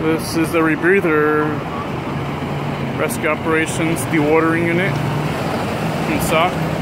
This is the rebreather rescue operations dewatering unit in stock.